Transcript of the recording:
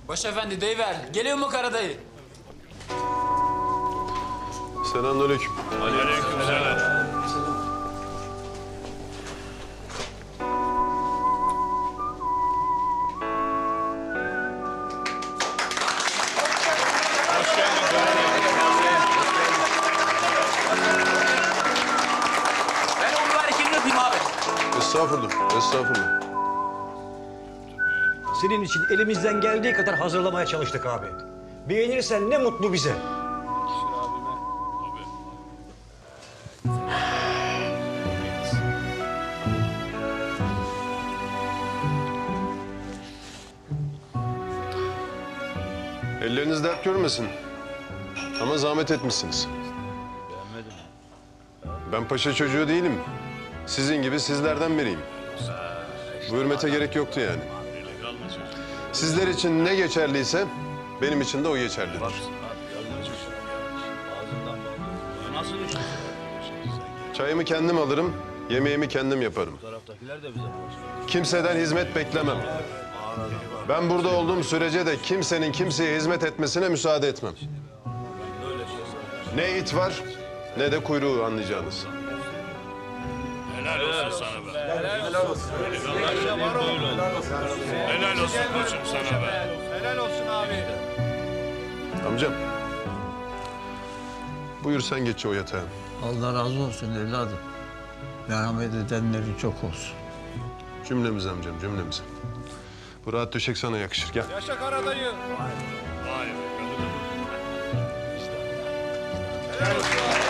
Başefendi deyiver. Geliyor mu Karadayı? Selamünaleyküm. Aleykümselam. Hoş geldin. Ben onu ver kimle öpeyim abi? Estağfurullah, estağfurullah. Senin için elimizden geldiği kadar hazırlamaya çalıştık abi. Beğenirsen ne mutlu bize. Elleriniz dert görmesin. Ama zahmet etmişsiniz. Ben paşa çocuğu değilim. Sizin gibi sizlerden biriyim. Bu hürmete gerek yoktu yani. Sizler için ne geçerliyse benim için de o geçerlidir. Çayımı kendim alırım, yemeğimi kendim yaparım. Kimseden hizmet beklemem. Ben burada olduğum sürece de kimsenin kimseye hizmet etmesine müsaade etmem. Ne it var ne de kuyruğu anlayacağınız. Helal olsun sana be. Helal olsun. Helal olsun koçum sana be. Helal olsun abi. Amcam. Buyur sen geç o yatağa. Allah razı olsun evladım. Merhamet edenleri çok olsun. Cümlemiz amcam, cümlemiz. Bu rahat döşek sana yakışır. Gel. Yaşa Karadayı. Vay be. Helal olsun abi.